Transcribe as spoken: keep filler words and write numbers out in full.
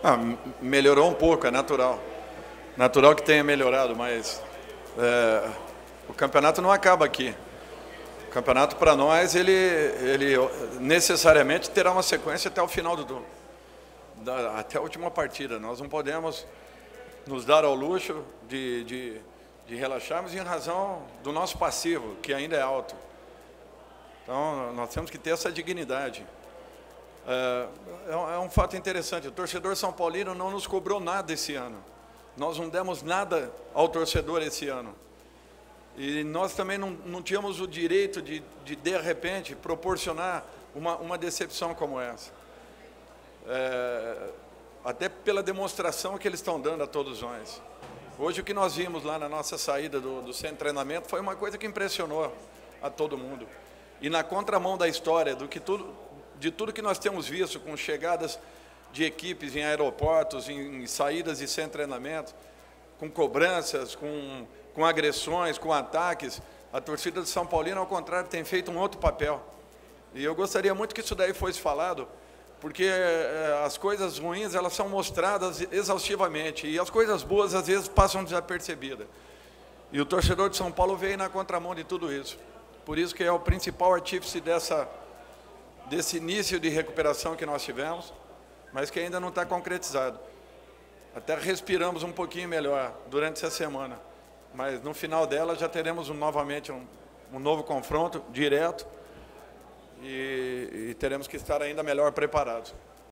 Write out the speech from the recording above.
Ah, melhorou um pouco, é natural. Natural que tenha melhorado, mas é, o campeonato não acaba aqui. O campeonato, para nós, ele, ele necessariamente terá uma sequência até o final do da, até a última partida. Nós não podemos nos dar ao luxo de, de, de relaxarmos em razão do nosso passivo, que ainda é alto. Então, nós temos que ter essa dignidade. É, é um fato interessante, o torcedor São Paulino não nos cobrou nada esse ano. Nós não demos nada ao torcedor esse ano. E nós também não, não tínhamos o direito de, de, de repente, proporcionar uma, uma decepção como essa. É, até pela demonstração que eles estão dando a todos nós. Hoje, o que nós vimos lá na nossa saída do, do centro de treinamento foi uma coisa que impressionou a todo mundo. E na contramão da história, do que tudo, de tudo que nós temos visto, com chegadas de equipes em aeroportos, em, em saídas de centro de treinamento, com cobranças, com, com agressões, com ataques, a torcida de São Paulino, ao contrário, tem feito um outro papel. E eu gostaria muito que isso daí fosse falado, porque é, as coisas ruins, elas são mostradas exaustivamente, e as coisas boas, às vezes, passam desapercebidas. E o torcedor de São Paulo veio na contramão de tudo isso. Por isso que é o principal artífice dessa, desse início de recuperação que nós tivemos, mas que ainda não está concretizado. Até respiramos um pouquinho melhor durante essa semana, mas no final dela já teremos um, novamente um, um novo confronto direto e, e teremos que estar ainda melhor preparados.